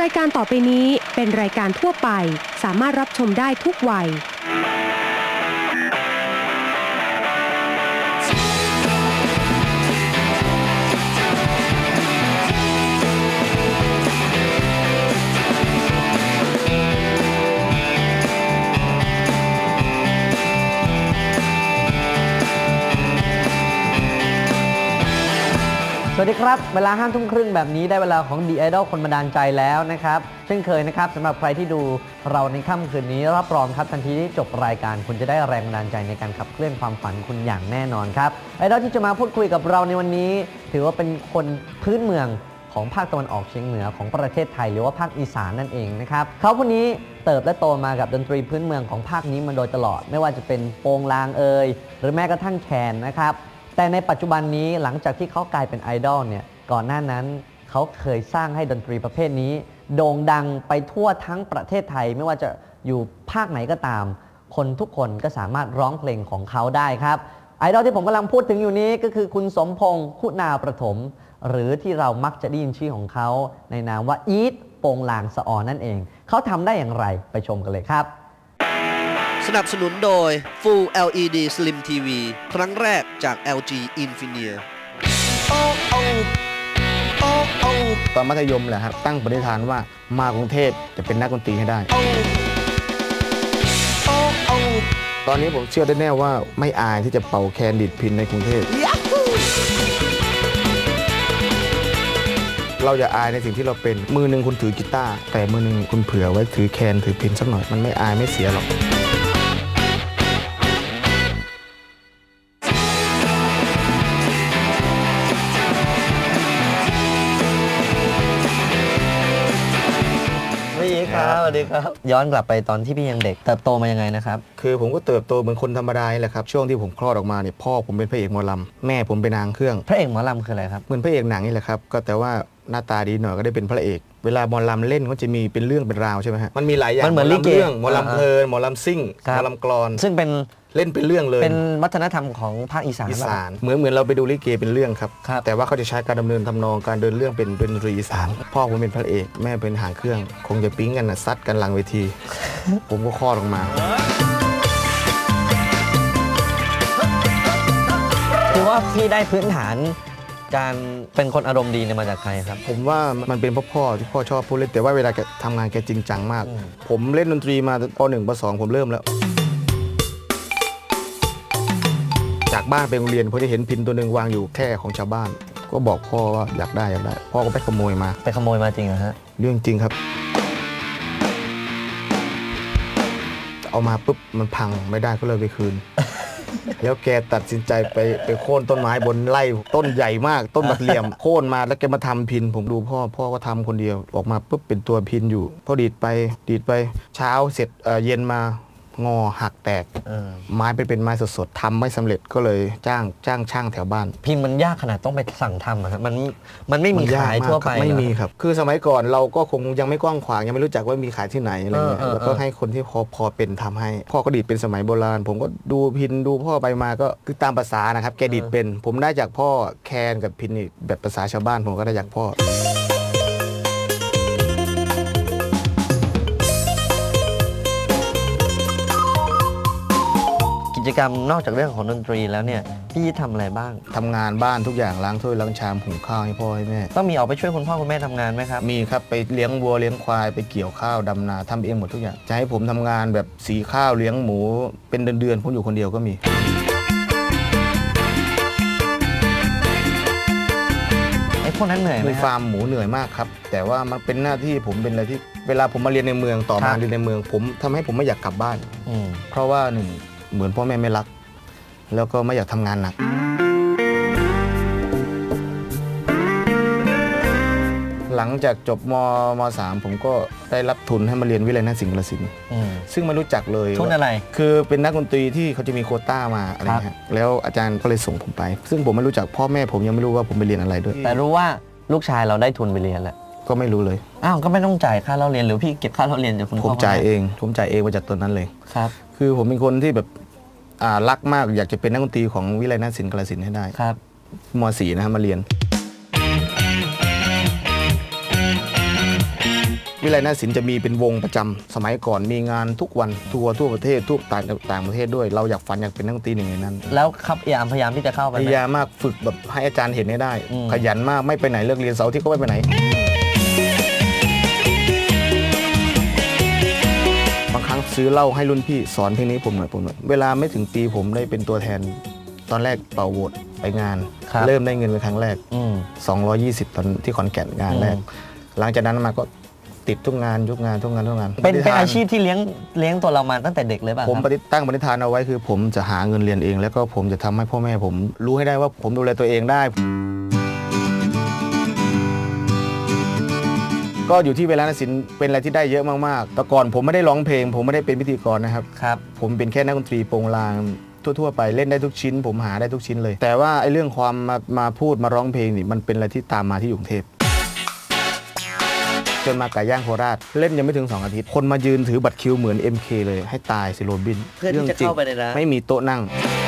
ายการต่อไปนี้เป็นรายการทั่วไปสามารถรับชมได้ทุกวัยสวัสดีครับเวลา5 ทุ่มครึ่งแบบนี้ได้เวลาของ The Idol คนบันดาลใจแล้วนะครับเช่นเคยนะครับสำหรับใครที่ดูเราในค่ำคืนนี้รับรองครับทันทีที่จบรายการคุณจะได้แรงบันดาลใจในการขับเคลื่อนความฝันคุณอย่างแน่นอนครับไอดอลที่จะมาพูดคุยกับเราในวันนี้ถือว่าเป็นคนพื้นเมืองของภาคตะวันออกเฉียงเหนือของประเทศไทยหรือว่าภาคอีสานนั่นเองนะครับเขาคนนี้เติบและโตมากับดนตรีพื้นเมืองของภาคนี้มาโดยตลอดไม่ว่าจะเป็นโปงลางหรือแม้กระทั่งแคนนะครับแต่ในปัจจุบันนี้หลังจากที่เขากลายเป็นไอดอลเนี่ยก่อนหน้านั้นเขาเคยสร้างให้ดนตรีประเภทนี้โด่งดังไปทั่วทั้งประเทศไทยไม่ว่าจะอยู่ภาคไหนก็ตามคนทุกคนก็สามารถร้องเพลงของเขาได้ครับไอดอลที่ผมกำลังพูดถึงอยู่นี้ก็คือคุณสมพงษ์คุณาประถมหรือที่เรามักจะได้ยินชื่อของเขาในนามว่าอีทโปงลางสะออนนั่นเองเขาทำได้อย่างไรไปชมกันเลยครับสนับสนุนโดย Full LED Slim TV ครั้งแรกจาก LG Infineon ตอนมัธยมแหละครับตั้งปณิธานว่ามากรุงเทพจะเป็นนักดนตรีให้ได้ตอนนี้ผมเชื่อได้แน่ว่าไม่อายที่จะเป่าแคนดีดพิณในกรุงเทพเราอย่าอายในสิ่งที่เราเป็นมือหนึ่งคุณถือกีตาร์แต่มือหนึ่งคุณเผื่อไว้ถือแคนถือพิณสักหน่อยมันไม่อายไม่เสียหรอกสวัสดีครับย้อนกลับไปตอนที่พี่ยังเด็กเติบโตมายังไงนะครับคือผมก็เติบโตเหมือนคนธรรมดาแหละครับช่วงที่ผมคลอดออกมาเนี่ยพ่อผมเป็นพระเอกหมอลำแม่ผมเป็นนางเครื่องพระเอกหมอลำคืออะไรครับเหมือนพระเอกหนังนี่แหละครับก็แต่ว่าหน้าตาดีหน่อยก็ได้เป็นพระเอกเวลาหมอลำเล่นก็จะมีเป็นเรื่องเป็นราวใช่ไหมฮะมันมีหลายอย่างมันเหมือนลิเกหมอลำเพลินหมอลำซิ่งหมอลำกลอนซึ่งเป็นเล่นเป็นเรื่องเลยเป็นวัฒนธรรมของภาคอีสานเหมือนเราไปดูลิเกเป็นเรื่องครับแต่ว่าเขาจะใช้การดำเนินทำนองการเดินเรื่องเป็นดนตรีอีสานพ่อผมเป็นพระเอกแม่เป็นหางเครื่องคงจะปิ๊งกันซัดกันหลังเวทีผมก็คลอดออกมาคือว่าพี่ได้พื้นฐานการเป็นคนอารมณ์ดีเนี่ยมาจากใครครับผมว่ามันเป็นพ่อที่พ่อชอบพูดเล่นแต่ว่าเวลาแกทำงานแกจริงจังมากผมเล่นดนตรีมาป.1 ป.2 ผมเริ่มแล้วจากบ้านไปโรงเรียนผมจะเห็นพิณตัวหนึ่งวางอยู่แท่ของชาวบ้านก็บอกพ่อว่าอยากได้พ่อก็ไปขโมยมาจริงเหรอฮะเรื่องจริงครับเอามาปุ๊บมันพังไม่ได้ก็เลยไปคืน แล้วแกตัดสินใจไปโค่นต้นไม้บนไร่ต้นใหญ่มากต้นบักเหลี่ยมโค่นมาแล้วแกมาทำพิณผมดูพ่อก็ทำคนเดียวออกมาปุ๊บเป็นตัวพิณอยู่พอดีดไปเช้าเสร็จเย็นมางอหักแตกไม้เป็นไม้สดๆทำไม่สำเร็จก็เลยจ้างช่างแถวบ้านพิณมันยากขนาดต้องไปสั่งทำครับมันไม่มีขายทั่วไปไม่มีครับคือสมัยก่อนเราก็คงยังไม่กว้างขวางยังไม่รู้จักว่ามีขายที่ไหนอะไรเงี้ยแล้วก็ให้คนที่พอเป็นทำให้พ่อก็ดีดเป็นสมัยโบราณผมก็ดูพิณดูพ่อไปมาก็คือตามภาษานะครับแกดีดเป็นผมได้จากพ่อแคนกับพิณแบบภาษาชาวบ้านผมก็ได้จากพ่อกิจกรรมนอกจากเรื่องของดนตรีแล้วเนี่ยพี่ทำอะไรบ้างทำงานบ้านทุกอย่างล้างถ้วยล้างชามหุงข้าวให้พ่อให้แม่ต้องมีออกไปช่วยคุณพ่อคุณแม่ทำงานไหมครับมีครับไปเลี้ยงวัวเลี้ยงควายไปเกี่ยวข้าวดำนาทำเองหมดทุกอย่างจะให้ผมทำงานแบบสีข้าวเลี้ยงหมูเป็นเดือนผมอยู่คนเดียวก็มีไอ้พวกนั้นเหนื่อยไหมฟาร์มหมูเหนื่อยมากครับแต่ว่ามันเป็นหน้าที่ผมเป็นอะไรที่เวลาผมมาเรียนในเมืองต่อมาเรียนในเมืองผมทำให้ผมไม่อยากกลับบ้านเพราะว่าหนึ่งเหมือนพ่อแม่ไม่รักแล้วก็ไม่อยากทำงานหนักหลังจากจบม.3 ผมก็ได้รับทุนให้มาเรียนวิทยาลัยนาฏศิลป์กาฬสินธุ์ซึ่งไม่รู้จักเลยทุนอะไรคือเป็นนักดนตรีที่เขาจะมีโควต้ามาอะไรเงี้ยแล้วอาจารย์ก็เลยส่งผมไปซึ่งผมไม่รู้จักพ่อแม่ผมยังไม่รู้ว่าผมไปเรียนอะไรด้วยแต่รู้ว่าลูกชายเราได้ทุนไปเรียนแหละก็ไม่รู้เลยอ้าวก็ไม่ต้องจ่ายค่าเล่าเรียนหรือพี่เก็บค่าเล่าเรียนจากคุณพ่อผมจ่ายเองมาจากตัวนั้นเลยครับคือผมเป็นคนที่แบบรักมากอยากจะเป็นนักดนตรีของวิทยาลัยนาฏศิลป์กาฬสินธุ์ให้ได้ครับม.4 นะครับมาเรียนเววิไลนาฏศิลป์จะมีเป็นวงประจำสมัยก่อนมีงานทุกวันทัวร์ทั่วประเทศทั่วต่างประเทศด้วยเราอยากฝันอยากเป็นนักดนตรีหนึ่งในนั้นแล้วครับพยายามที่จะเข้าไปพยายามมากฝึกแบบให้อาจารย์เห็นให้ได้ขยันมากไม่ไปไหนเลิกเรียนเสาร์ที่ก็ไม่ไปไหนบางครั้งซื้อเหล้าให้รุ่นพี่สอนเพลงนี้ผมหน่อยเวลาไม่ถึงปีผมได้เป็นตัวแทนตอนแรกเป่าโหวตไปงานเริ่มได้เงินเป็นครั้งแรก220ตอนที่ขอนแก่นงานแรกหลังจากนั้นมาก็ติดทุกงานเป็นอาชีพที่เลี้ยงตัวเรามาตั้งแต่เด็กเลยป่ะผมตั้งปณิธานเอาไว้คือผมจะหาเงินเรียนเองแล้วก็ผมจะทำให้พ่อแม่ผมรู้ให้ได้ว่าผมดูแลตัวเองได้ก็อยู่ที่เวลาศิลป์เป็นอะไรที่ได้เยอะมากๆแต่ก่อนผมไม่ได้ร้องเพลงผมไม่ได้เป็นพิธีกรนะครับผมเป็นแค่นักดนตรีโปรงลางทั่วๆไปเล่นได้ทุกชิ้นผมหาได้ทุกชิ้นเลยแต่ว่าไอ้เรื่องความมาพูดมาร้องเพลงนี่มันเป็นอะไรที่ตามมาที่กรุงเทพจนมาไก่ย่างโคราชเล่นยังไม่ถึง2 อาทิตย์คนมายืนถือบัตรคิวเหมือน MK เลยให้ตายสิโรบินเพื่อที่จะเข้าไปในร้านไม่มีโต๊ะนั่ง